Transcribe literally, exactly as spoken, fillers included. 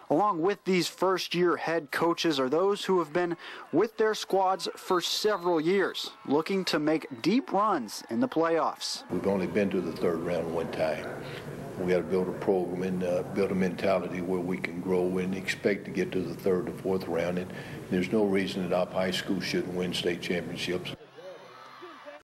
Along with these first-year head coaches are those who have been with their squads for several years, looking to make deep runs in the playoffs. We've only been to the third round one time. We got to build a program and uh, build a mentality where we can grow and expect to get to the third or fourth round. And there's no reason that Opp High School shouldn't win state championships.